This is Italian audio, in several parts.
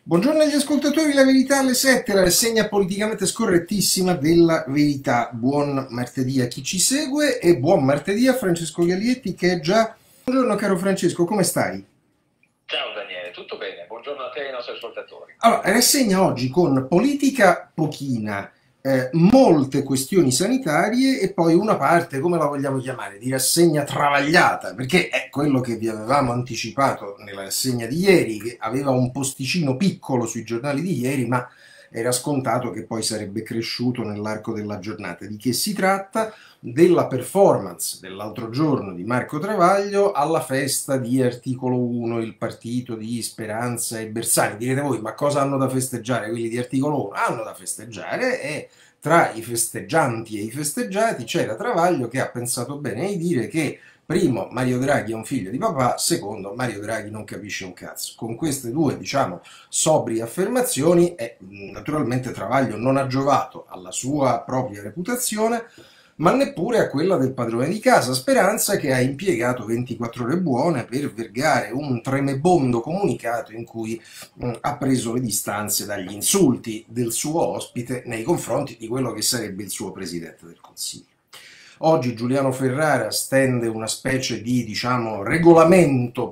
Buongiorno agli ascoltatori, la verità alle 7, la rassegna politicamente scorrettissima della verità. Buon martedì a chi ci segue e buon martedì a Francesco Galietti che è già... Buongiorno caro Francesco, come stai? Ciao Daniele, tutto bene? Buongiorno a te e ai nostri ascoltatori. Allora, rassegna oggi con politica pochina, molte questioni sanitarie e poi una parte, come la vogliamo chiamare, di rassegna travagliata, perché è quello che vi avevamo anticipato nella rassegna di ieri, che aveva un posticino piccolo sui giornali di ieri, ma era scontato che poi sarebbe cresciuto nell'arco della giornata. Di che si tratta? Della performance dell'altro giorno di Marco Travaglio alla festa di Articolo 1, il partito di Speranza e Bersani. Direte voi, ma cosa hanno da festeggiare quelli di Articolo 1? Hanno da festeggiare e tra i festeggianti e i festeggiati c'era Travaglio che ha pensato bene di dire che primo, Mario Draghi è un figlio di papà, secondo, Mario Draghi non capisce un cazzo. Con queste due, diciamo, sobrie affermazioni, naturalmente Travaglio non ha giovato alla sua propria reputazione, ma neppure a quella del padrone di casa, Speranza, che ha impiegato 24 ore buone per vergare un tremebondo comunicato in cui ha preso le distanze dagli insulti del suo ospite nei confronti di quello che sarebbe il suo presidente del Consiglio. Oggi Giuliano Ferrara stende una specie di, diciamo, regolamento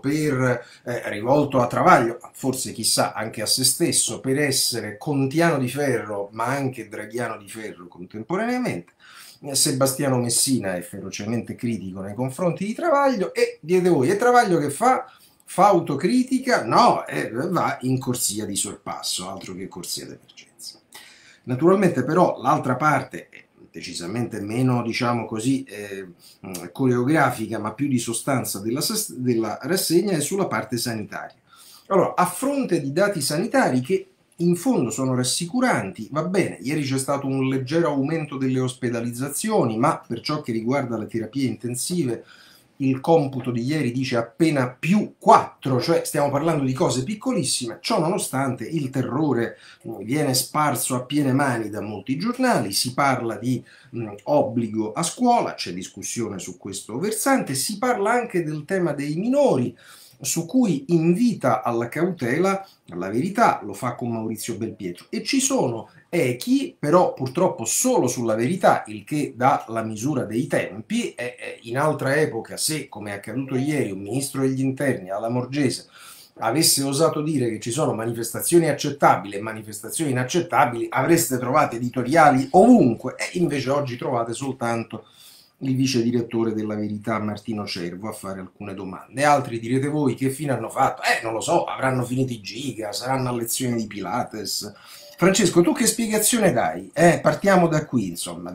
rivolto a Travaglio, forse chissà anche a se stesso, per essere contiano di ferro ma anche draghiano di ferro contemporaneamente. Sebastiano Messina è ferocemente critico nei confronti di Travaglio e dite voi, e Travaglio che fa? Fa autocritica? No, va in corsia di sorpasso, altro che corsia d'emergenza. Naturalmente però l'altra parte è decisamente meno, diciamo così, coreografica, ma più di sostanza della rassegna è sulla parte sanitaria. Allora, a fronte di dati sanitari che in fondo sono rassicuranti, va bene, ieri c'è stato un leggero aumento delle ospedalizzazioni, ma per ciò che riguarda le terapie intensive il computo di ieri dice appena più 4, cioè stiamo parlando di cose piccolissime, ciò nonostante il terrore viene sparso a piene mani da molti giornali, si parla di obbligo a scuola, c'è discussione su questo versante, si parla anche del tema dei minori, su cui invita alla cautela la verità, lo fa con Maurizio Belpietro, e ci sono echi, però purtroppo solo sulla verità, il che dà la misura dei tempi, in altra epoca se, come è accaduto ieri, un ministro degli interni alla Morgese avesse osato dire che ci sono manifestazioni accettabili e manifestazioni inaccettabili, avreste trovato editoriali ovunque, e invece oggi trovate soltanto il vice direttore della Verità Martino Cervo a fare alcune domande. Altri direte voi che fine hanno fatto? Non lo so, avranno finito i giga, saranno a lezioni di Pilates. Francesco, tu che spiegazione dai? Partiamo da qui, insomma.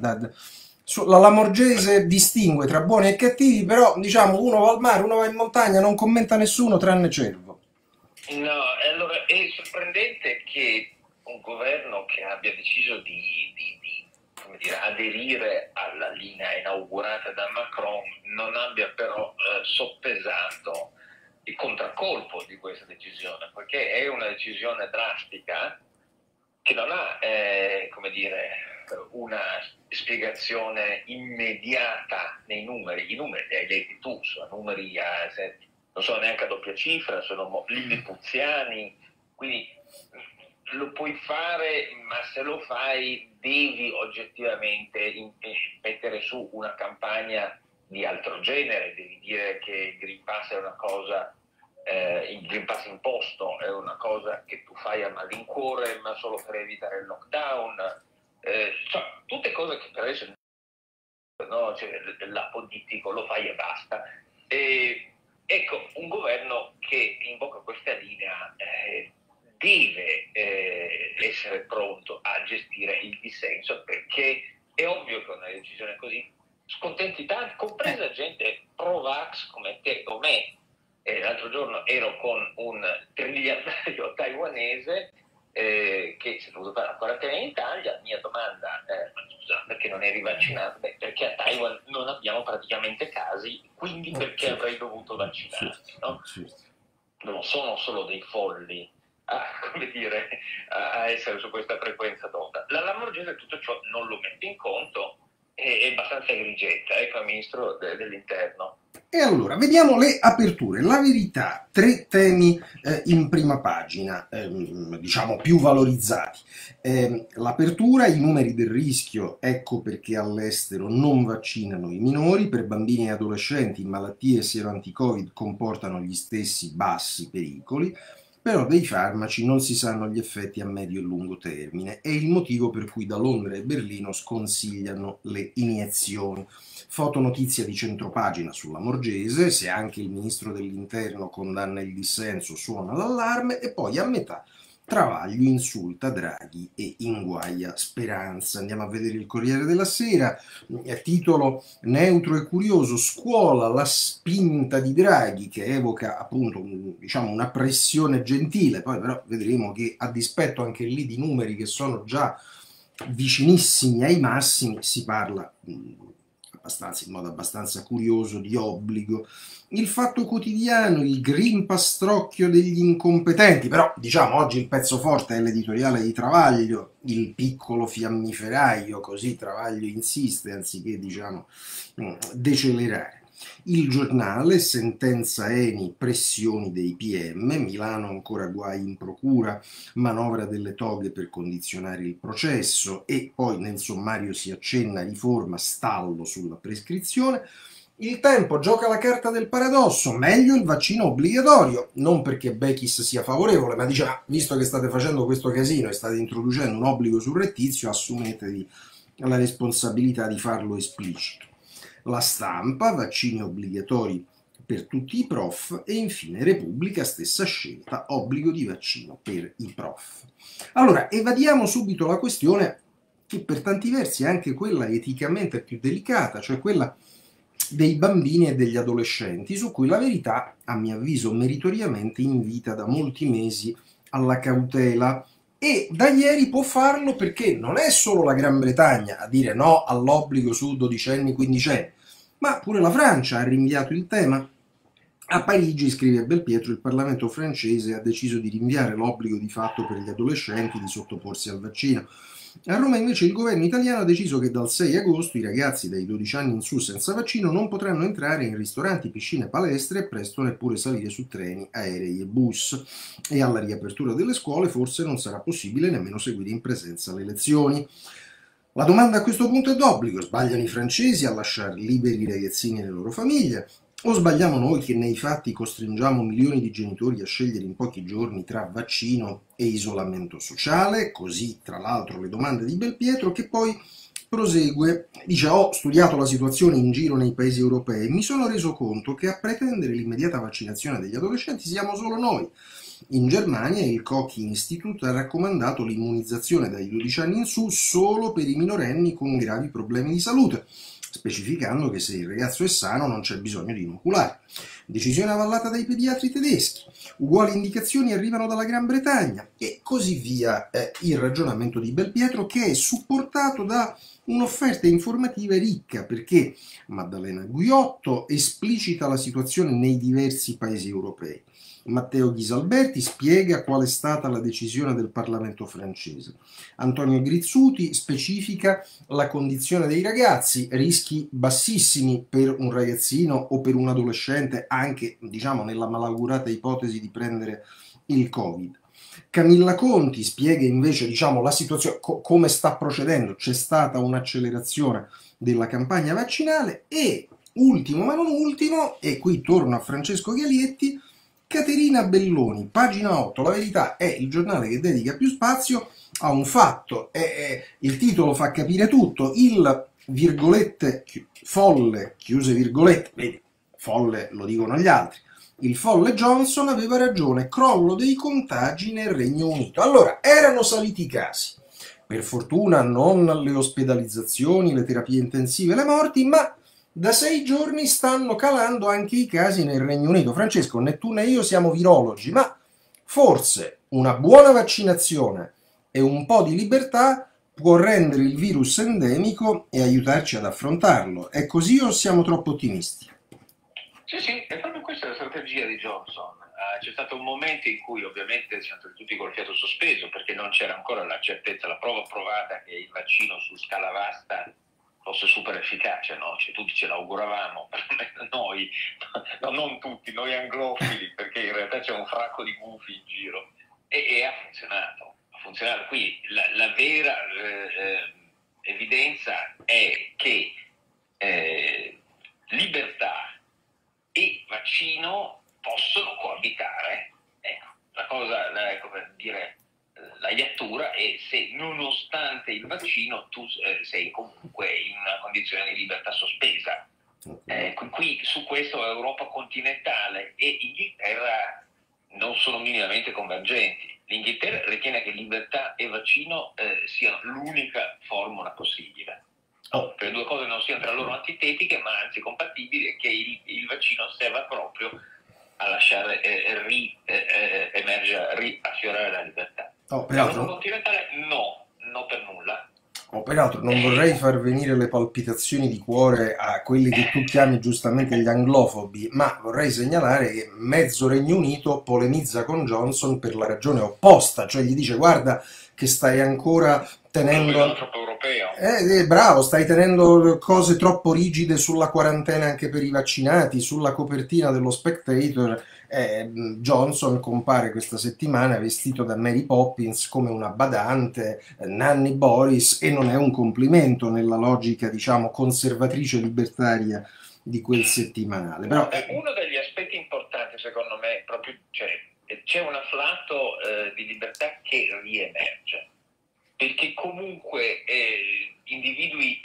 La Lamorgese distingue tra buoni e cattivi, però diciamo uno va al mare, uno va in montagna, non commenta nessuno tranne Cervo. No, allora è sorprendente che un governo che abbia deciso come dire, aderire alla linea inaugurata da Macron non abbia però soppesato il contraccolpo di questa decisione, perché è una decisione drastica che non ha, come dire, una spiegazione immediata nei numeri. I numeri li hai letti tu, sono numeri non sono neanche a doppia cifra, sono lillipuziani, quindi lo puoi fare, ma se lo fai devi oggettivamente mettere su una campagna di altro genere, devi dire che il Green Pass è una cosa, il Green Pass imposto è una cosa che tu fai a malincuore, ma solo per evitare il lockdown, cioè, tutte cose che per adesso no? Cioè, l'apodittico lo fai e basta. E, ecco, un governo che invoca questa linea deve essere pronto a gestire il dissenso, perché è ovvio che una decisione così scontenti tanti, compresa gente pro-vax come te o me. L'altro giorno ero con un trigliardario taiwanese che si è dovuto fare la quarantena in Italia. Mia domanda, scusa, perché non eri vaccinato? Beh, perché a Taiwan non abbiamo praticamente casi, quindi perché avrei dovuto vaccinarmi, no? Non sono solo dei folli come dire, a essere su questa frequenza d'onda. La Lamorgese tutto ciò non lo mette in conto, è abbastanza grigetta come ministro dell'interno. E allora, vediamo le aperture. La verità, tre temi in prima pagina, diciamo più valorizzati. L'apertura, i numeri del rischio, ecco perché all'estero non vaccinano i minori, per bambini e adolescenti malattie sero-anti-Covid comportano gli stessi bassi pericoli, però dei farmaci non si sanno gli effetti a medio e lungo termine, è il motivo per cui da Londra e Berlino sconsigliano le iniezioni. Fotonotizia di centropagina sulla Morgese, se anche il ministro dell'interno condanna il dissenso suona l'allarme, e poi a metà Travaglio insulta Draghi e inguaia Speranza. Andiamo a vedere il Corriere della Sera, titolo neutro e curioso, scuola la spinta di Draghi, che evoca appunto diciamo una pressione gentile, poi però vedremo che a dispetto anche lì di numeri che sono già vicinissimi ai massimi, si parla in modo abbastanza curioso di obbligo. Il Fatto Quotidiano, il green pastrocchio degli incompetenti, però diciamo oggi il pezzo forte è l'editoriale di Travaglio, il piccolo fiammiferaio, così Travaglio insiste anziché diciamo decelerare. Il Giornale, sentenza Eni, pressioni dei PM, Milano ancora guai in procura, manovra delle toghe per condizionare il processo, e poi nel sommario si accenna riforma, stallo sulla prescrizione. Il Tempo gioca la carta del paradosso, meglio il vaccino obbligatorio, non perché Bechis sia favorevole, ma dice, visto che state facendo questo casino e state introducendo un obbligo surrettizio, assumetevi la responsabilità di farlo esplicito. La Stampa, vaccini obbligatori per tutti i prof, e infine Repubblica, stessa scelta, obbligo di vaccino per i prof. Allora, evadiamo subito la questione che per tanti versi è anche quella eticamente più delicata, cioè quella dei bambini e degli adolescenti, su cui la verità, a mio avviso meritoriamente, invita da molti mesi alla cautela, e da ieri può farlo perché non è solo la Gran Bretagna a dire no all'obbligo su dodicenni, quindicenni, ma pure la Francia ha rinviato il tema. A Parigi, scrive Belpietro, il Parlamento francese ha deciso di rinviare l'obbligo di fatto per gli adolescenti di sottoporsi al vaccino. A Roma invece il governo italiano ha deciso che dal 6 agosto i ragazzi dai 12 anni in su senza vaccino non potranno entrare in ristoranti, piscine, palestre e presto neppure salire su treni, aerei e bus. E alla riapertura delle scuole forse non sarà possibile nemmeno seguire in presenza le lezioni. La domanda a questo punto è d'obbligo: sbagliano i francesi a lasciare liberi i ragazzini e le loro famiglie? O sbagliamo noi che nei fatti costringiamo milioni di genitori a scegliere in pochi giorni tra vaccino e isolamento sociale? Così, tra l'altro, le domande di Belpietro, che poi prosegue. Dice: ho studiato la situazione in giro nei paesi europei e mi sono reso conto che a pretendere l'immediata vaccinazione degli adolescenti siamo solo noi. In Germania il Koch Institute ha raccomandato l'immunizzazione dai 12 anni in su solo per i minorenni con gravi problemi di salute, specificando che se il ragazzo è sano non c'è bisogno di inoculare. Decisione avallata dai pediatri tedeschi. Uguali indicazioni arrivano dalla Gran Bretagna, e così via il ragionamento di Belpietro, che è supportato da un'offerta informativa ricca, perché Maddalena Guiotto esplicita la situazione nei diversi paesi europei. Matteo Ghisalberti spiega qual è stata la decisione del Parlamento francese. Antonio Grizzuti specifica la condizione dei ragazzi, rischi bassissimi per un ragazzino o per un adolescente, anche diciamo nella malaugurata ipotesi di prendere il Covid. Camilla Conti spiega invece diciamo la situazione, come sta procedendo. C'è stata un'accelerazione della campagna vaccinale, e ultimo ma non ultimo, e qui torno a Francesco Ghialietti, Caterina Belloni, pagina 8, La Verità è il giornale che dedica più spazio a un fatto, il titolo fa capire tutto, il virgolette folle, chiuse virgolette, vedi, folle lo dicono gli altri, il folle Johnson aveva ragione, crollo dei contagi nel Regno Unito. Allora, erano saliti i casi, per fortuna non le ospedalizzazioni, le terapie intensive, le morti, ma da 6 giorni stanno calando anche i casi nel Regno Unito. Francesco, né tu né io siamo virologi, ma forse una buona vaccinazione e un po' di libertà può rendere il virus endemico e aiutarci ad affrontarlo. È così o siamo troppo ottimisti? Sì, sì, è proprio questa la strategia di Johnson. C'è stato un momento in cui ovviamente siamo stati tutti col fiato sospeso, perché non c'era ancora la certezza, la prova provata che il vaccino su scala vasta fosse super efficace, no? Cioè, tutti ce l'auguravamo, perlomeno noi, no, non tutti, noi anglofili, perché in realtà c'è un fracco di gufi in giro, e ha funzionato. Ha funzionato. Qui la vera evidenza è che libertà e vaccino possono coabitare. Ecco, la cosa, come dire, la iattura è se nonostante il vaccino tu sei comunque in una condizione di libertà sospesa. Qui su questo Europa continentale e Inghilterra non sono minimamente convergenti. L'Inghilterra ritiene che libertà e vaccino siano l'unica formula possibile. Che le due cose non siano tra loro antitetiche, ma anzi compatibili, e che il vaccino serva proprio a lasciare riaffiorare la libertà. Peraltro, continentale no per nulla. Peraltro non vorrei far venire le palpitazioni di cuore a quelli che tu chiami giustamente gli anglofobi, ma vorrei segnalare che mezzo Regno Unito polemizza con Johnson per la ragione opposta, cioè gli dice guarda che stai ancora tenendo... troppo europeo. Bravo, stai tenendo cose troppo rigide sulla quarantena anche per i vaccinati, sulla copertina dello Spectator. Johnson compare questa settimana vestito da Mary Poppins come una badante, Nanny Boris, e non è un complimento nella logica, diciamo, conservatrice libertaria di quel settimanale. Però, uno degli aspetti importanti, secondo me, proprio c'è un afflato di libertà che riemerge, perché comunque individui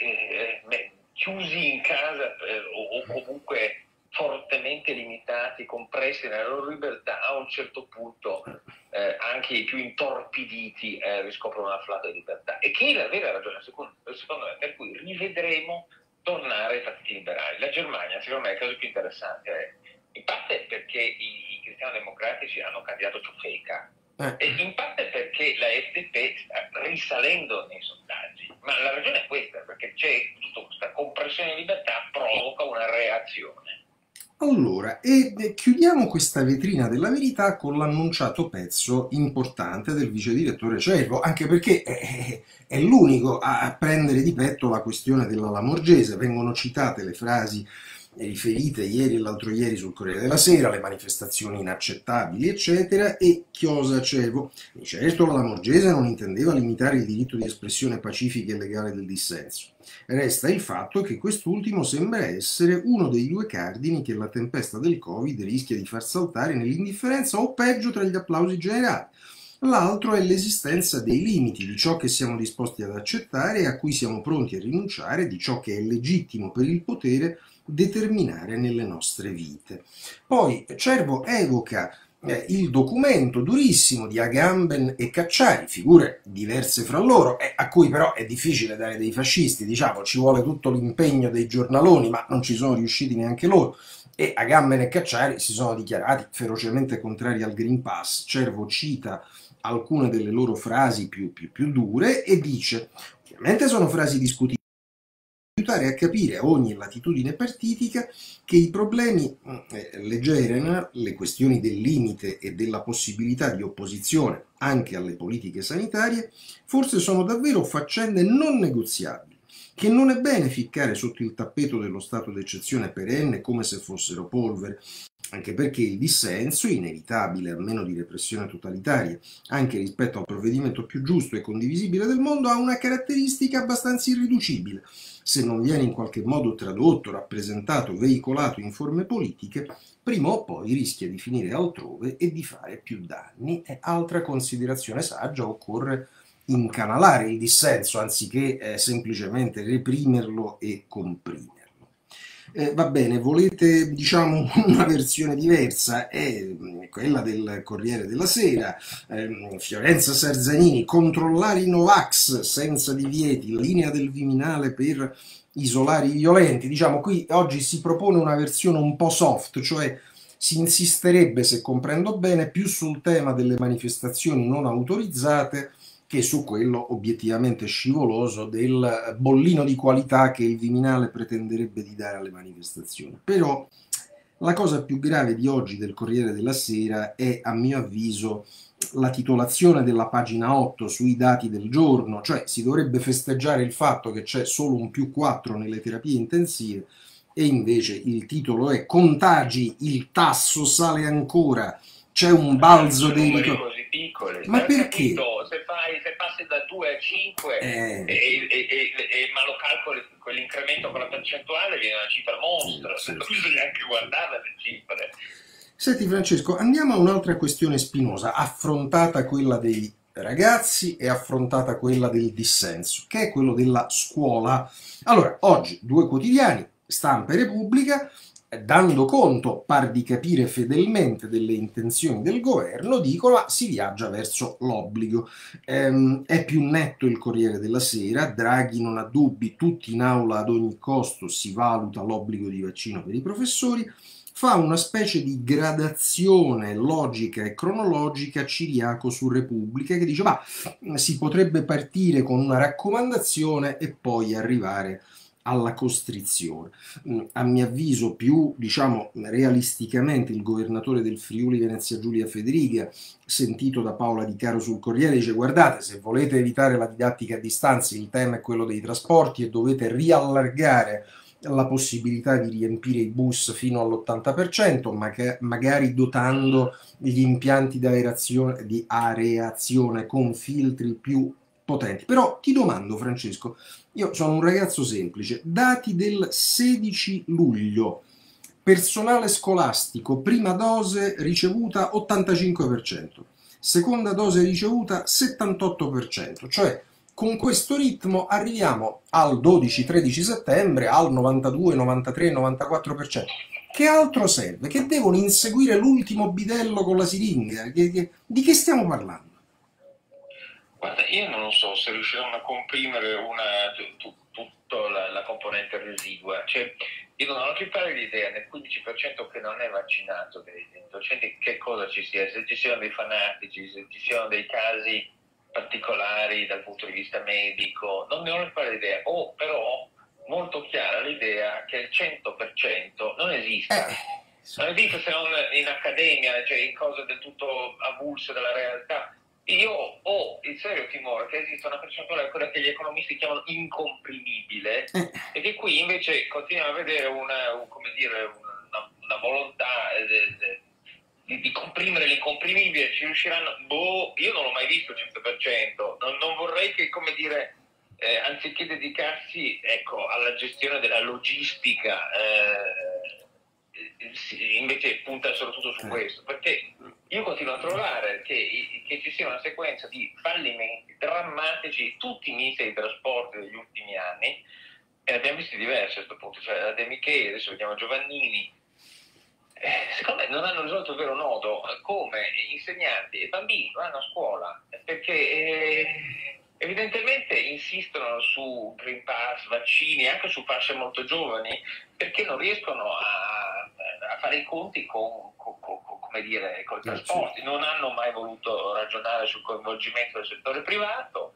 chiusi in casa o comunque fortemente limitati, compressi nella loro libertà, a un certo punto anche i più intorpiditi riscoprono un afflato di libertà, e che è la vera ragione, secondo me, per cui rivedremo tornare ai partiti liberali. La Germania, secondo me, è il caso più interessante, in parte perché i cristiano-democratici hanno candidato Ciufeca, e in parte perché la FDP sta risalendo nei sondaggi, ma la ragione è questa, perché c'è tutta questa compressione di libertà, provoca una reazione. Allora, chiudiamo questa vetrina della verità con l'annunciato pezzo importante del vice direttore Cervo, anche perché è l'unico a prendere di petto la questione della Lamorgese. Vengono citate le frasi riferite ieri e l'altro ieri sul Corriere della Sera, le manifestazioni inaccettabili, eccetera, e chiosa Cervo. Certo, la Lamorgese non intendeva limitare il diritto di espressione pacifica e legale del dissenso. Resta il fatto che quest'ultimo sembra essere uno dei due cardini che la tempesta del Covid rischia di far saltare nell'indifferenza o peggio tra gli applausi generali. L'altro è l'esistenza dei limiti di ciò che siamo disposti ad accettare e a cui siamo pronti a rinunciare, di ciò che è legittimo per il potere determinare nelle nostre vite. Poi Cervo evoca il documento durissimo di Agamben e Cacciari, figure diverse fra loro, a cui però è difficile dare dei fascisti, diciamo, ci vuole tutto l'impegno dei giornaloni, ma non ci sono riusciti neanche loro, e Agamben e Cacciari si sono dichiarati ferocemente contrari al Green Pass. Cervo cita alcune delle loro frasi più dure e dice, ovviamente sono frasi discutibili, aiutare a capire a ogni latitudine partitica che i problemi le generano, le questioni del limite e della possibilità di opposizione anche alle politiche sanitarie, forse sono davvero faccende non negoziabili, che non è bene ficcare sotto il tappeto dello stato d'eccezione perenne come se fossero polvere, anche perché il dissenso, inevitabile a meno di repressione totalitaria, anche rispetto al provvedimento più giusto e condivisibile del mondo, ha una caratteristica abbastanza irriducibile. Se non viene in qualche modo tradotto, rappresentato, veicolato in forme politiche, prima o poi rischia di finire altrove e di fare più danni. E altra considerazione saggia, occorre incanalare il dissenso anziché semplicemente reprimerlo e comprimerlo. Va bene, volete diciamo una versione diversa, è quella del Corriere della Sera, Fiorenza Sarzanini, controllare i Novax senza divieti, linea del Viminale per isolare i violenti. Diciamo qui oggi si propone una versione un po' soft, cioè si insisterebbe, se comprendo bene, più sul tema delle manifestazioni non autorizzate che su quello obiettivamente scivoloso del bollino di qualità che il Viminale pretenderebbe di dare alle manifestazioni. Però la cosa più grave di oggi del Corriere della Sera è, a mio avviso, la titolazione della pagina 8 sui dati del giorno, cioè si dovrebbe festeggiare il fatto che c'è solo un +4 nelle terapie intensive, e invece il titolo è contagi, il tasso sale ancora, c'è un balzo dei numeri così piccoli. Ma perché? Capito, se passi da 2 a 5 ma lo calcoli quell'incremento con la percentuale viene una cifra monstra, sì. Non devi neanche guardare le cifre. Senti Francesco, andiamo a un'altra questione spinosa, affrontata quella dei ragazzi e affrontata quella del dissenso, che è quello della scuola. Allora, oggi due quotidiani, Stampa e Repubblica, dando conto, par di capire fedelmente, delle intenzioni del governo, dicono che si viaggia verso l'obbligo. È più netto il Corriere della Sera, Draghi non ha dubbi, tutti in aula ad ogni costo, si valuta l'obbligo di vaccino per i professori. Fa una specie di gradazione logica e cronologica Ciriaco su Repubblica, che dice ma si potrebbe partire con una raccomandazione e poi arrivare alla costrizione. A mio avviso più, diciamo, realisticamente il governatore del Friuli Venezia Giulia Federica, sentito da Paola Di Caro sul Corriere, dice guardate, se volete evitare la didattica a distanza il tema è quello dei trasporti e dovete riallargare la possibilità di riempire i bus fino all'80%, magari dotando gli impianti di areazione con filtri più potenti. Però ti domando, Francesco, io sono un ragazzo semplice, dati del 16 luglio, personale scolastico, prima dose ricevuta 85%, seconda dose ricevuta 78%, cioè con questo ritmo arriviamo al 12-13 settembre al 92, 93, 94%. Che altro serve? Che devono inseguire l'ultimo bidello con la siringa? Di che stiamo parlando? Guarda, io non so se riusciranno a comprimere tutta la componente residua. Cioè, io non ho più pari l'idea nel 15% che non è vaccinato dei docenti che cosa ci sia, se ci siano dei fanatici, se ci siano dei casi particolari dal punto di vista medico, non ne ho pari idea. Ho però molto chiara l'idea che il 100% non esista. Non esiste se non in accademia, cioè in cose del tutto avulse dalla realtà. Io ho il serio timore che esista una percentuale, quella che gli economisti chiamano incomprimibile, e che qui invece continuiamo a vedere una volontà di comprimere l'incomprimibile. Ci riusciranno? Io non l'ho mai visto il 100%, non vorrei che, anziché dedicarsi alla gestione della logistica, invece punta soprattutto su questo, perché io continuo a trovare che ci sia una sequenza di fallimenti drammatici tutti i ministri dei trasporti degli ultimi anni, e ne abbiamo visti diversi a questo punto, cioè da De Micheli, adesso vediamo Giovannini. Secondo me non hanno risolto il vero nodo, come insegnanti e bambini vanno a scuola, perché evidentemente insistono su Green Pass, vaccini, anche su fasce molto giovani, perché non riescono a fare i conti con i trasporti. Non hanno mai voluto ragionare sul coinvolgimento del settore privato.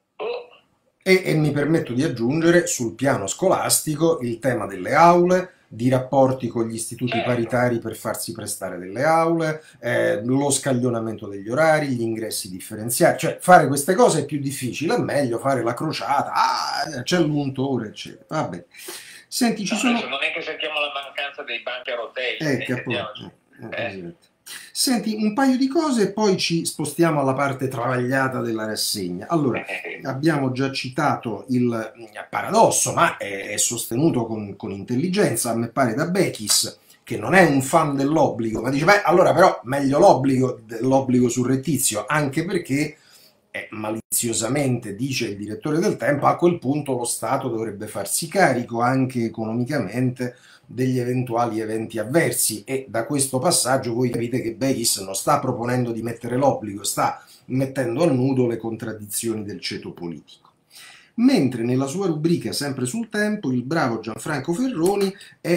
E mi permetto di aggiungere sul piano scolastico il tema delle aule, di rapporti con gli istituti paritari per farsi prestare delle aule, lo scaglionamento degli orari, gli ingressi differenziati, cioè fare queste cose è più difficile, è meglio fare la crociata, c'è l'untore, eccetera. Vabbè. Senti, ci sono... Non è che sentiamo la mancanza dei banchi a rotelle. Senti, un paio di cose e poi ci spostiamo alla parte travagliata della rassegna. Allora, abbiamo già citato il paradosso, ma è sostenuto con intelligenza, a me pare, da Bechis, che non è un fan dell'obbligo, ma dice, allora però meglio l'obbligo surrettizio, anche perché, maliziosamente dice il direttore del Tempo, a quel punto lo Stato dovrebbe farsi carico anche economicamente degli eventuali eventi avversi, e da questo passaggio voi capite che Bechis non sta proponendo di mettere l'obbligo, sta mettendo a nudo le contraddizioni del ceto politico. Mentre nella sua rubrica, sempre sul Tempo, il bravo Gianfranco Ferroni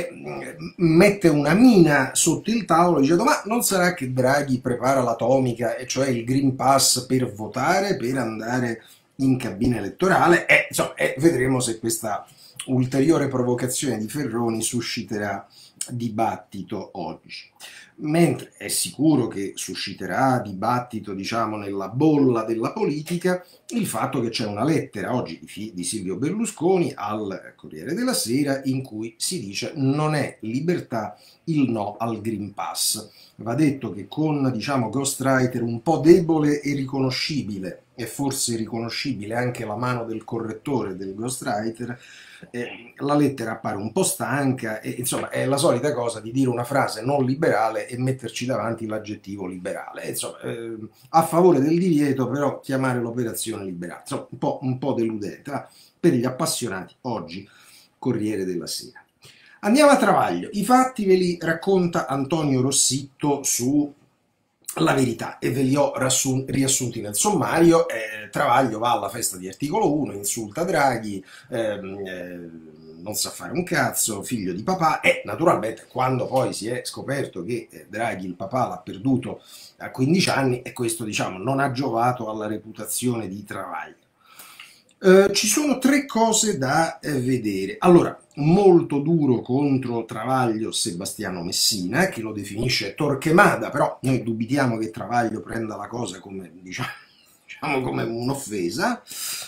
mette una mina sotto il tavolo dicendo ma non sarà che Draghi prepara l'atomica, e cioè il Green Pass per votare, per andare in cabina elettorale, vedremo se questa ulteriore provocazione di Ferroni susciterà dibattito oggi. Mentre è sicuro che susciterà dibattito, diciamo, nella bolla della politica il fatto che c'è una lettera oggi di Silvio Berlusconi al Corriere della Sera in cui si dice non è libertà il no al Green Pass. Va detto che con, diciamo, ghostwriter un po' debole e riconoscibile, e forse riconoscibile anche la mano del correttore del ghostwriter, la lettera appare un po' stanca e insomma è la solita cosa di dire una frase non liberale e metterci davanti l'aggettivo liberale. Insomma, a favore del divieto però chiamare l'operazione liberale. Insomma, un po' deludente. Ma per gli appassionati oggi Corriere della Sera. Andiamo a Travaglio. I fatti ve li racconta Antonio Rossitto su La Verità e ve li ho riassunti nel sommario. Travaglio va alla festa di Articolo 1, insulta Draghi, non sa fare un cazzo, figlio di papà, e naturalmente quando poi si è scoperto che Draghi il papà l'ha perduto a 15 anni e questo, diciamo, non ha giovato alla reputazione di Travaglio. Ci sono tre cose da vedere. Allora, molto duro contro Travaglio Sebastiano Messina, che lo definisce Torquemada, però noi dubitiamo che Travaglio prenda la cosa come, diciamo come un'offesa.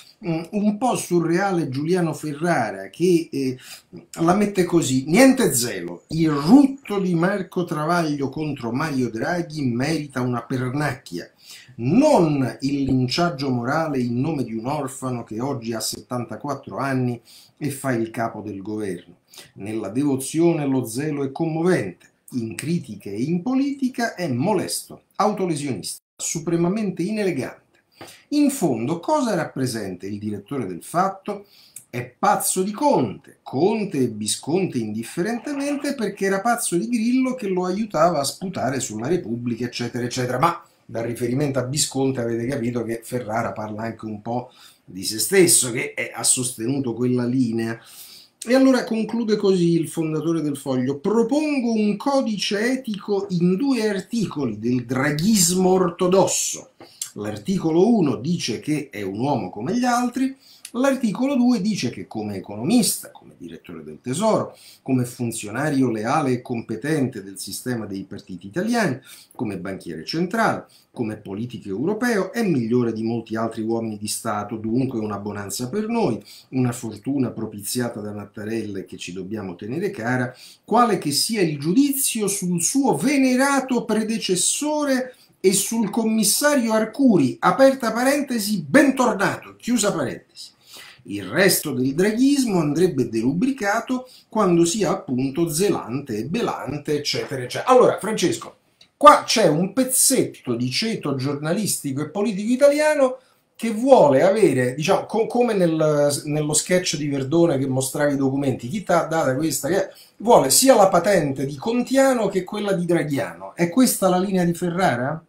Un po' surreale Giuliano Ferrara che la mette così: niente zelo, il rutto di Marco Travaglio contro Mario Draghi merita una pernacchia, non il linciaggio morale in nome di un orfano che oggi ha 74 anni e fa il capo del governo. Nella devozione lo zelo è commovente, in critica e in politica è molesto, autolesionista, supremamente inelegante. In fondo, cosa rappresenta il direttore del Fatto? È pazzo di Conte, Conte e Visconti indifferentemente, perché era pazzo di Grillo che lo aiutava a sputare sulla Repubblica, eccetera, eccetera. Ma dal riferimento a Visconti avete capito che Ferrara parla anche un po' di se stesso, che ha sostenuto quella linea. E allora conclude così il fondatore del Foglio: propongo un codice etico in 2 articoli del draghismo ortodosso. L'articolo 1 dice che è un uomo come gli altri, l'articolo 2 dice che come economista, come direttore del Tesoro, come funzionario leale e competente del sistema dei partiti italiani, come banchiere centrale, come politico europeo, è migliore di molti altri uomini di Stato, dunque una bonanza per noi, una fortuna propiziata da Mattarella che ci dobbiamo tenere cara, quale che sia il giudizio sul suo venerato predecessore e sul commissario Arcuri, aperta parentesi, bentornato, chiusa parentesi. Il resto del draghismo andrebbe derubricato quando sia appunto zelante e belante, eccetera, eccetera. Allora, Francesco, qua c'è un pezzetto di ceto giornalistico e politico italiano che vuole avere, diciamo, come nello sketch di Verdone che mostrava i documenti, chi ti ha data questa? Vuole sia la patente di Contiano che quella di Draghiano. È questa la linea di Ferrara?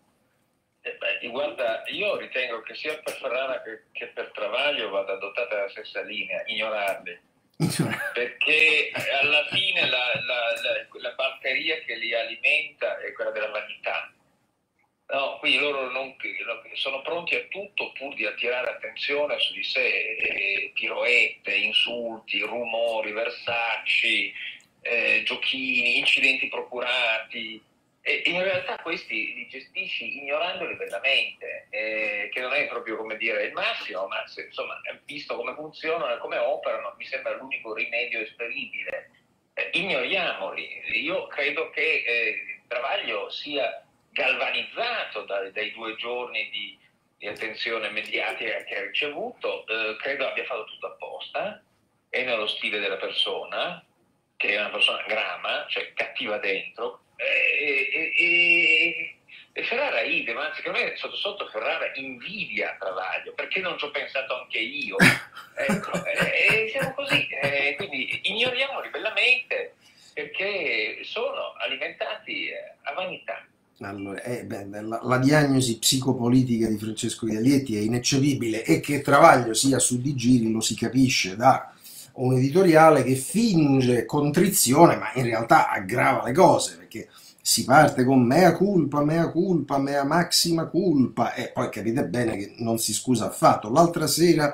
Guarda, io ritengo che sia per Ferrara che per Travaglio vada adottata la stessa linea, ignorarli. Perché alla fine la batteria che li alimenta è quella della vanità. No, quindi loro sono pronti a tutto pur di attirare attenzione su di sé, piroette, insulti, rumori, versacci, giochini, incidenti procurati. E in realtà questi li gestisci ignorandoli bellamente, che non è proprio, come dire, il massimo, ma insomma, visto come funzionano e come operano, mi sembra l'unico rimedio esperibile. Ignoriamoli. Io credo che Travaglio sia galvanizzato dai 2 giorni di attenzione mediatica che ha ricevuto, credo abbia fatto tutto apposta, è nello stile della persona, che è una persona grama, cioè cattiva dentro, e Ferrara idem, anzi secondo me sotto Ferrara invidia Travaglio, perché non ci ho pensato anche io, ecco, siamo così, quindi ignoriamoli bellamente perché sono alimentati a vanità. Allora, la diagnosi psicopolitica di Francesco Vialietti è ineccepibile, e che Travaglio sia su Di Giri lo si capisce da un editoriale che finge contrizione ma in realtà aggrava le cose, perché si parte con mea culpa, mea maxima culpa e poi capite bene che non si scusa affatto. L'altra sera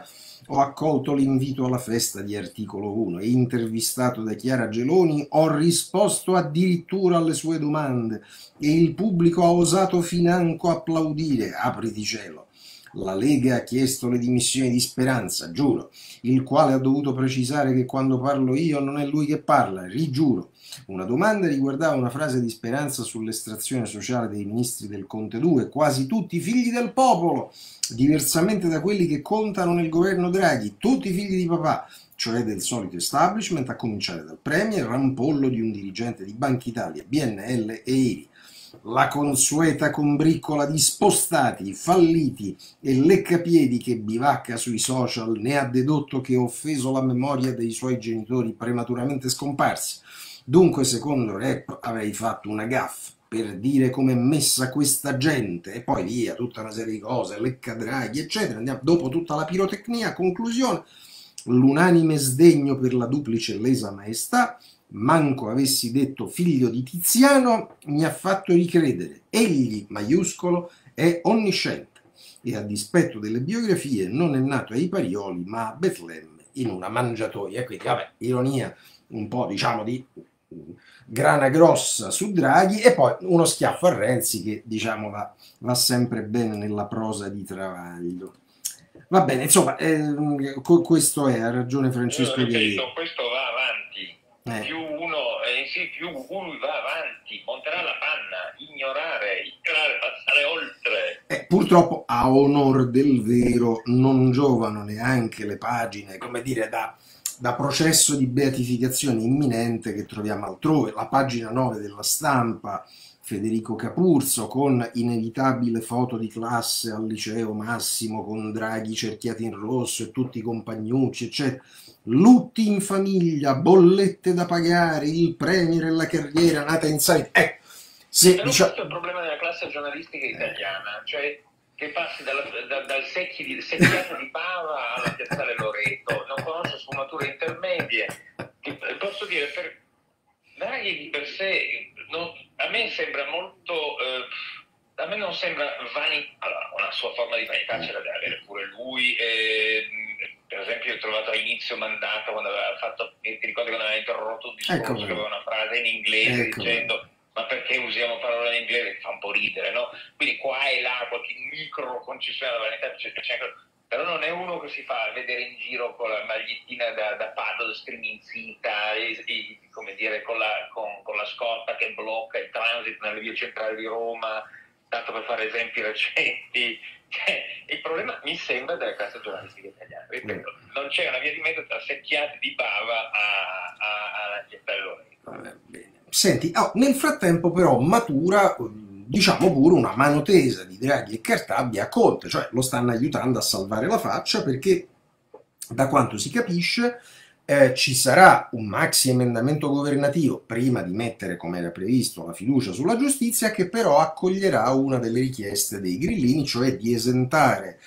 Ho accolto l'invito alla festa di Articolo 1 e intervistato da Chiara Geloni ho risposto addirittura alle sue domande e il pubblico ha osato financo applaudire, apriti cielo. La Lega ha chiesto le dimissioni di Speranza, giuro, il quale ha dovuto precisare che quando parlo io non è lui che parla, rigiuro. Una domanda riguardava una frase di Speranza sull'estrazione sociale dei ministri del Conte 2, quasi tutti figli del popolo, diversamente da quelli che contano nel governo Draghi, tutti figli di papà, cioè del solito establishment, a cominciare dal premier, rampollo di un dirigente di Banca Italia, BNL e IRI. La consueta combriccola di spostati, falliti e leccapiedi che bivacca sui social ne ha dedotto che ho offeso la memoria dei suoi genitori prematuramente scomparsi. Dunque, secondo Rep, avrei fatto una gaffe per dire come è messa questa gente e poi via, tutta una serie di cose, lecca Draghi, eccetera. Andiamo, dopo tutta la pirotecnia, conclusione, l'unanime sdegno per la duplice lesa maestà, manco avessi detto figlio di Tiziano, mi ha fatto ricredere. Egli, maiuscolo, è onnisciente e a dispetto delle biografie non è nato ai Parioli ma a Betlemme in una mangiatoia. Quindi, vabbè, ironia un po' diciamo di grana grossa su Draghi e poi uno schiaffo a Renzi che diciamo va sempre bene nella prosa di Travaglio. Va bene, insomma, questo è, ha ragione Francesco Ripeto, questo va avanti. Eh. Più uno, più lui va avanti, monterà la panna, ignorare, passare oltre. Purtroppo, a onor del vero, non giovano neanche le pagine, come dire, da processo di beatificazione imminente che troviamo altrove. La pagina 9 della Stampa, Federico Capurzo, con inevitabile foto di classe al liceo Massimo, con Draghi cerchiati in rosso e tutti i compagnucci, eccetera. Lutti in famiglia, bollette da pagare, il premier e la carriera nata in salita. Però questo è il problema della classe giornalistica italiana, cioè che passi dal secchiato di Bava alla piazzale Loreto, non conosce sfumature intermedie. Posso dire, per Draghi di per sé, a me sembra molto... a me non sembra vanità, allora una sua forma di vanità ce la deve avere pure lui, per esempio ho trovato a inizio mandato quando aveva fatto, ti ricordi quando aveva interrotto un discorso che aveva una frase in inglese dicendo ma perché usiamo parole in inglese, fa un po' ridere, no? Quindi qua e là qualche micro concessione alla vanità però non è uno che si fa vedere in giro con la magliettina da paddle striminzita come dire con la scorta che blocca il transito nelle vie centrali di Roma, tanto per fare esempi recenti. Il problema mi sembra della classe giornalistica italiana, ripeto, non c'è una via di mezzo tra secchiati di Bava alla Piazzale Loreto. Bene. Senti, nel frattempo però matura, diciamo pure una mano tesa di Draghi e Cartabia a Conte, cioè lo stanno aiutando a salvare la faccia perché da quanto si capisce ci sarà un maxi emendamento governativo prima di mettere, come era previsto, la fiducia sulla giustizia, che però accoglierà una delle richieste dei grillini, cioè di esentare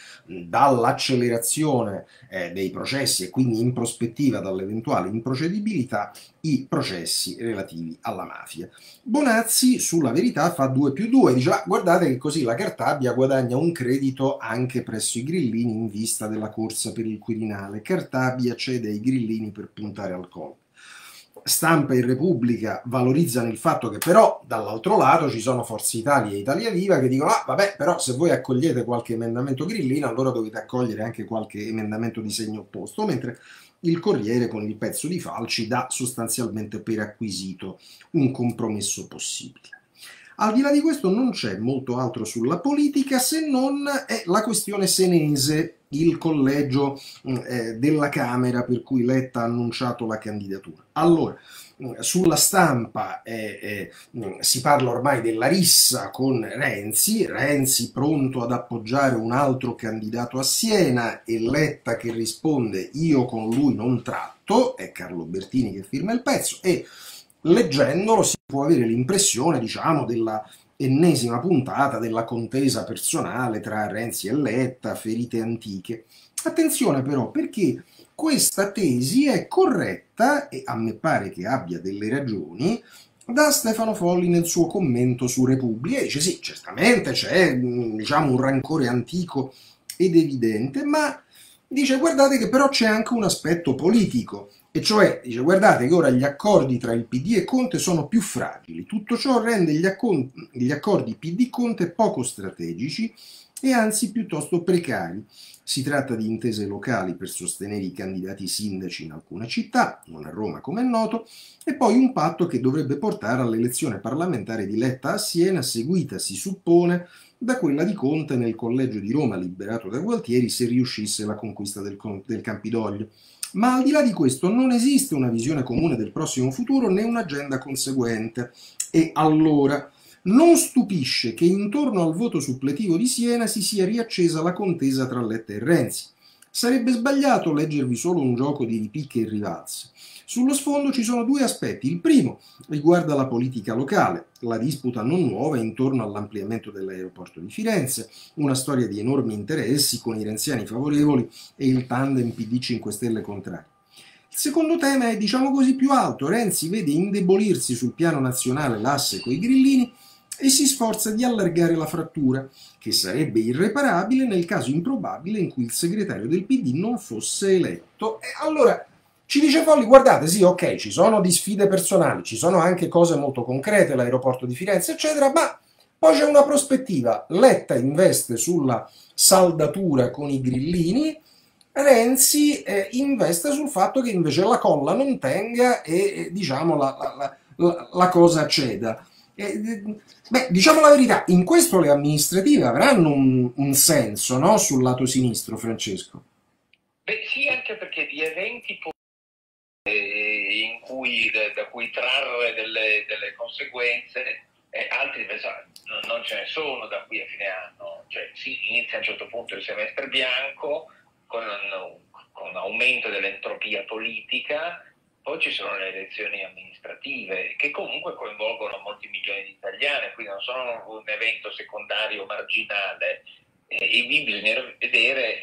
dall'accelerazione dei processi e quindi in prospettiva dall'eventuale improcedibilità i processi relativi alla mafia. Bonazzi sulla Verità fa 2+2, dice guardate che così la Cartabia guadagna un credito anche presso i grillini in vista della corsa per il Quirinale. Cartabia cede ai grillini per puntare al colpo. Stampa e Repubblica valorizzano il fatto che però dall'altro lato ci sono Forza Italia e Italia Viva che dicono vabbè, però se voi accogliete qualche emendamento grillino allora dovete accogliere anche qualche emendamento di segno opposto, mentre il Corriere con il pezzo di Falci dà sostanzialmente per acquisito un compromesso possibile. Al di là di questo non c'è molto altro sulla politica se non la questione senese, il collegio della Camera per cui Letta ha annunciato la candidatura. Allora, sulla Stampa si parla ormai della rissa con Renzi pronto ad appoggiare un altro candidato a Siena e Letta che risponde io con lui non tratto, è Carlo Bertini che firma il pezzo e leggendolo si può avere l'impressione, diciamo, della ennesima puntata della contesa personale tra Renzi e Letta, ferite antiche. Attenzione però, perché questa tesi è corretta, e a me pare che abbia delle ragioni, da Stefano Folli nel suo commento su Repubblica. Dice sì, certamente c'è diciamo, un rancore antico ed evidente, ma dice guardate che però c'è anche un aspetto politico, e cioè dice guardate che ora gli accordi tra il PD e Conte sono più fragili, tutto ciò rende gli accordi PD-Conte poco strategici e anzi piuttosto precari. Si tratta di intese locali per sostenere i candidati sindaci in alcune città, non a Roma come è noto, e poi un patto che dovrebbe portare all'elezione parlamentare di Letta a Siena, seguita, si suppone, da quella di Conte nel collegio di Roma liberato da Gualtieri se riuscisse la conquista del Campidoglio. Ma al di là di questo non esiste una visione comune del prossimo futuro né un'agenda conseguente. E allora non stupisce che intorno al voto suppletivo di Siena si sia riaccesa la contesa tra Letta e Renzi. Sarebbe sbagliato leggervi solo un gioco di ripicche e rivalse. Sullo sfondo ci sono due aspetti. Il primo riguarda la politica locale, la disputa non nuova intorno all'ampliamento dell'aeroporto di Firenze, una storia di enormi interessi con i renziani favorevoli e il tandem PD 5 Stelle contrario. Il secondo tema è, diciamo così, più alto. Renzi vede indebolirsi sul piano nazionale l'asse coi grillini e si sforza di allargare la frattura, che sarebbe irreparabile nel caso improbabile in cui il segretario del PD non fosse eletto. E allora ci dice Folli, guardate, sì, ok, ci sono di sfide personali, ci sono anche cose molto concrete, l'aeroporto di Firenze, eccetera, ma poi c'è una prospettiva. Letta investe sulla saldatura con i grillini, Renzi investe sul fatto che invece la colla non tenga e diciamo la cosa ceda. Beh, diciamo la verità, in questo le amministrative avranno un senso, no? Sul lato sinistro, Francesco. Beh, sì, anche perché di eventi in cui, da cui trarre delle conseguenze, altri invece non ce ne sono da qui a fine anno. Cioè, sì, inizia a un certo punto il semestre bianco con un aumento dell'entropia politica, poi ci sono le elezioni amministrative che comunque coinvolgono molti milioni di italiani, quindi non sono un evento secondario marginale, e lì bisogna vedere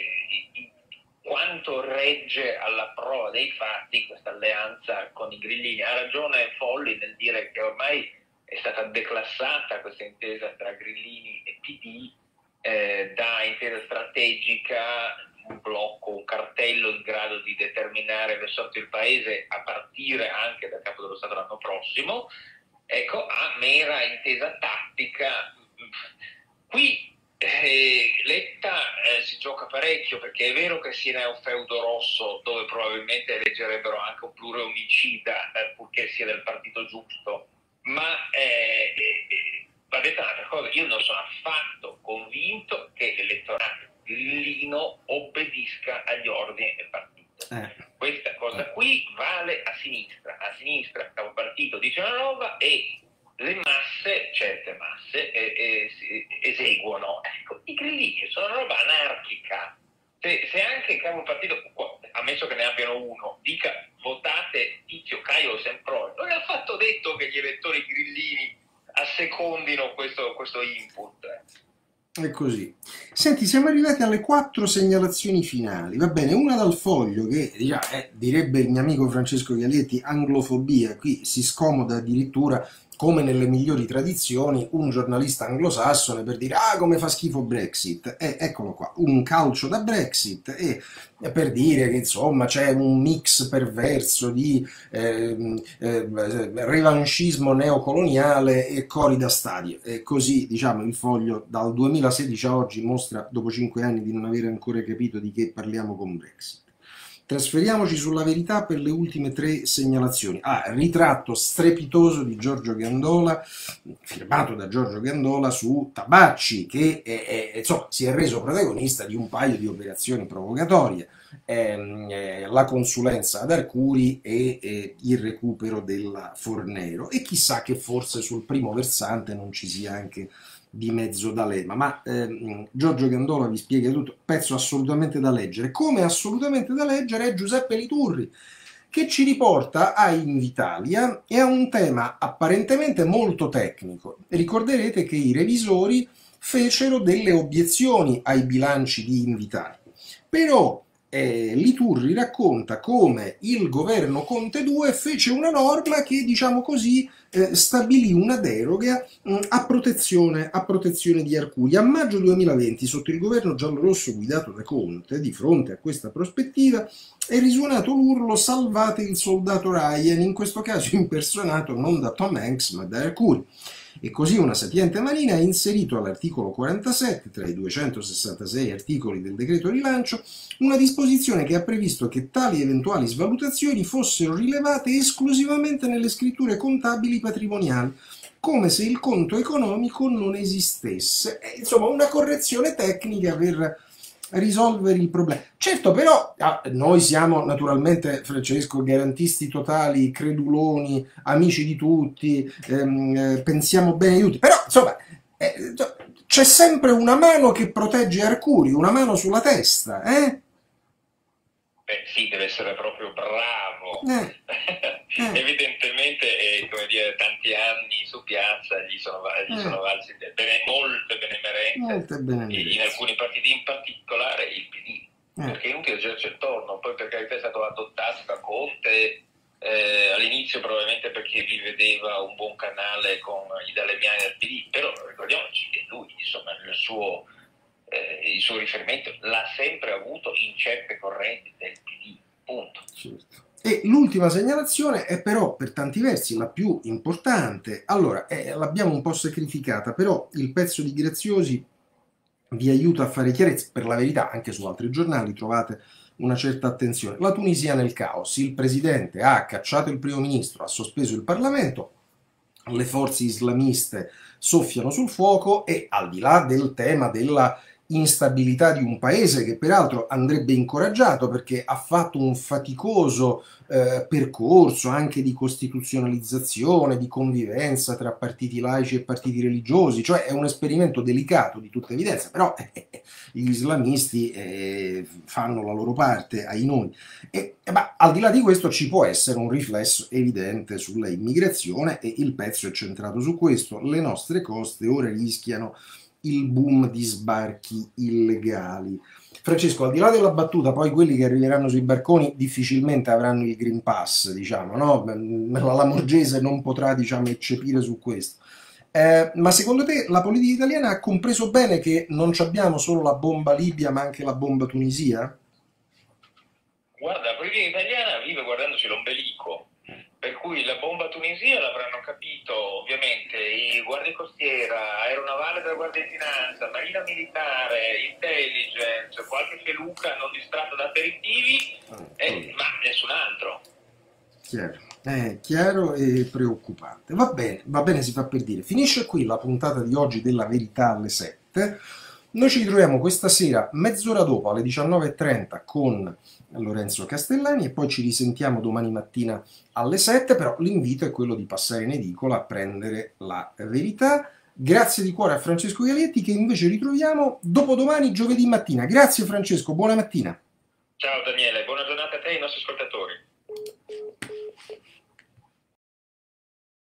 quanto regge alla prova dei fatti questa alleanza con i grillini. Ha ragione Folli nel dire che ormai è stata declassata questa intesa tra grillini e PD da intesa strategica, un blocco, un cartello in grado di determinare le sorti del paese a partire anche dal capo dello Stato l'anno prossimo, ecco, a mera intesa tattica. Qui Letta si gioca parecchio, perché è vero che Siena è un feudo rosso dove probabilmente eleggerebbero anche un pluriomicida, purché sia del partito giusto, ma va detta un'altra cosa: io non sono affatto convinto che l'elettorato grillino obbedisca agli ordini del partito. Questa cosa qui vale a sinistra. A sinistra il capo partito dice una roba e le masse, certe masse, eseguono. Ecco, i grillini sono una roba anarchica. Se anche il capo partito, ammesso che ne abbiano uno, dica votate Tizio, Caio o Semproni, non è affatto detto che gli elettori grillini assecondino questo input. È così. Senti, siamo arrivati alle 4 segnalazioni finali. Va bene, una dal Foglio che direbbe il mio amico Francesco Galietti, anglofobia. Qui si scomoda addirittura, come nelle migliori tradizioni, un giornalista anglosassone per dire come fa schifo Brexit. Eccolo qua, un calcio da Brexit, e per dire che insomma c'è un mix perverso di revanchismo neocoloniale e cori da stadio. E così, diciamo, il Foglio dal 2016 a oggi mostra, dopo 5 anni, di non avere ancora capito di che parliamo con Brexit. Trasferiamoci sulla Verità per le ultime 3 segnalazioni. Ritratto strepitoso di Giorgio Gandola, firmato da Giorgio Gandola, su Tabacci, che insomma, si è reso protagonista di un paio di operazioni provocatorie, la consulenza ad Arcuri e il recupero della Fornero, e chissà che forse sul primo versante non ci sia anche di mezzo D'Alema, ma Giorgio Gandola vi spiega tutto, pezzo assolutamente da leggere. Come assolutamente da leggere è Giuseppe Liturri, che ci riporta a Invitalia e a un tema apparentemente molto tecnico. Ricorderete che i revisori fecero delle obiezioni ai bilanci di Invitalia, però Liturri racconta come il governo Conte 2 fece una norma che, diciamo così, stabilì una deroga a protezione di Arcuri. A maggio 2020, sotto il governo giallorosso guidato da Conte, di fronte a questa prospettiva, è risuonato l'urlo "salvate il soldato Ryan", in questo caso impersonato non da Tom Hanks ma da Arcuri. E così una sapiente manina ha inserito all'articolo 47, tra i 266 articoli del decreto rilancio, una disposizione che ha previsto che tali eventuali svalutazioni fossero rilevate esclusivamente nelle scritture contabili patrimoniali, come se il conto economico non esistesse. Insomma, una correzione tecnica per risolvere il problema. Certo, però noi siamo naturalmente, Francesco, garantisti totali, creduloni, amici di tutti, pensiamo bene di tutti, però insomma c'è sempre una mano che protegge Arcuri, una mano sulla testa, eh? Beh, sì, deve essere proprio bravo. Evidentemente, come dire, tanti anni su piazza gli sono valsi molte benemerenze, in alcuni partiti, in particolare il PD. Perché è inutile girarci attorno, poi per carità è stato adottato da Conte, all'inizio probabilmente perché vi vedeva un buon canale con i dalemiani del PD, però ricordiamoci che lui, insomma, il suo riferimento l'ha sempre avuto in certe correnti del PD, punto. Certo. E l'ultima segnalazione è però per tanti versi la più importante. Allora, l'abbiamo un po' sacrificata, però il pezzo di Graziosi vi aiuta a fare chiarezza. Per la verità, anche su altri giornali trovate una certa attenzione. La Tunisia nel caos, il presidente ha cacciato il primo ministro, ha sospeso il Parlamento, le forze islamiste soffiano sul fuoco e, al di là del tema della instabilità di un paese che peraltro andrebbe incoraggiato perché ha fatto un faticoso percorso anche di costituzionalizzazione, di convivenza tra partiti laici e partiti religiosi, cioè è un esperimento delicato di tutta evidenza, però gli islamisti fanno la loro parte, ai noi. Ma al di là di questo ci può essere un riflesso evidente sulla immigrazione e il pezzo è centrato su questo. Le nostre coste ora rischiano il boom di sbarchi illegali. Francesco, al di là della battuta, poi quelli che arriveranno sui barconi difficilmente avranno il Green Pass, diciamo, no? La Lamorgese non potrà, diciamo, eccepire su questo. Ma secondo te la politica italiana ha compreso bene che non abbiamo solo la bomba Libia, ma anche la bomba Tunisia? Guarda, la politica italiana vive guardandosi l'ombelico. Per cui la bomba Tunisia l'avranno capito ovviamente i guardie costiera, aeronavale della Guardia di Finanza, marina militare, intelligence, qualche feluca non distratta da aperitivi, ma nessun altro. Chiaro e preoccupante. Va bene, si fa per dire. Finisce qui la puntata di oggi della Verità alle 7. Noi ci ritroviamo questa sera, mezz'ora dopo, alle 19:30 con Lorenzo Castellani e poi ci risentiamo domani mattina alle 7, però l'invito è quello di passare in edicola a prendere la Verità. Grazie di cuore a Francesco Galietti che invece ritroviamo dopodomani giovedì mattina. Grazie Francesco, buona mattina. Ciao Daniele, buona giornata a te e ai nostri ascoltatori.